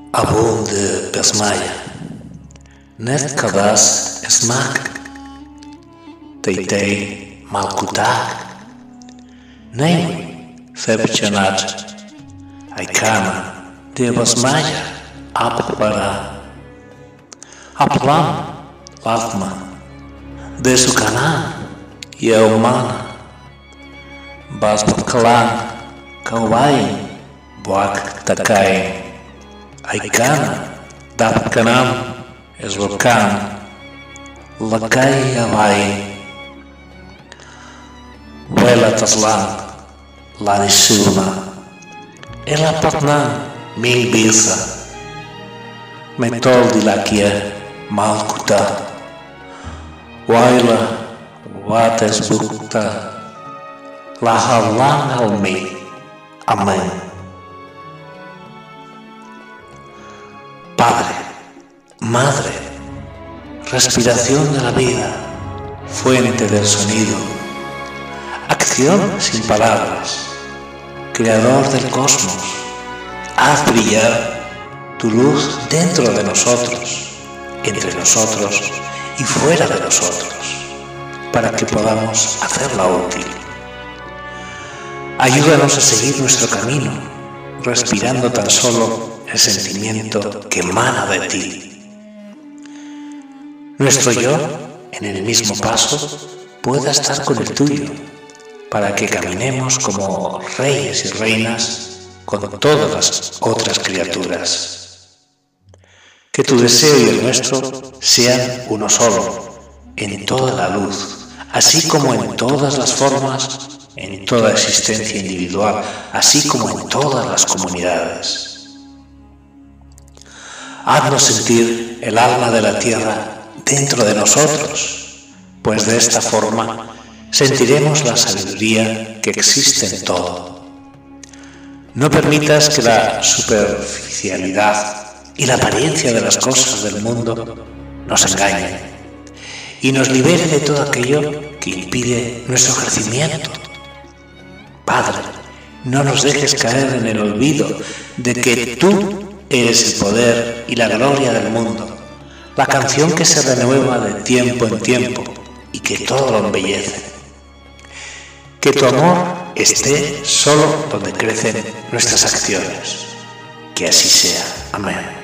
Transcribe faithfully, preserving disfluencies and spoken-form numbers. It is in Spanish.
Abunde besmaja, net kadas smak, teitei malkutak, neui febchanat, aikana de besmaja apet para, aplam lafma, de sukanan, yeumana, basbakalan, kawain, buak takai. Aikana, dapkanam, esvokam, lakai avai, vuela taslan, lanisuma, ela patnan, mil bisa, metol dilakia, malkuta, waila, wates bukta, lahalan almi, amen. Padre, Madre, respiración de la vida, fuente del sonido, acción sin palabras, creador del cosmos, haz brillar tu luz dentro de nosotros, entre nosotros y fuera de nosotros, para que podamos hacerla útil. Ayúdanos a seguir nuestro camino, respirando tan solo el sentimiento que emana de ti. Nuestro yo, en el mismo paso, pueda estar con el tuyo, para que caminemos como reyes y reinas con todas las otras criaturas. Que tu deseo y el nuestro sean uno solo, en toda la luz, así como en todas las formas, en toda existencia individual, así como en todas las comunidades. Haznos sentir el alma de la tierra dentro de nosotros, pues de esta forma sentiremos la sabiduría que existe en todo. No permitas que la superficialidad y la apariencia de las cosas del mundo nos engañen y nos libere de todo aquello que impide nuestro crecimiento. Padre, no nos dejes caer en el olvido de que tú eres el poder y la gloria del mundo, la canción que se renueva de tiempo en tiempo y que todo lo embellece. Que tu amor esté solo donde crecen nuestras acciones. Que así sea. Amén.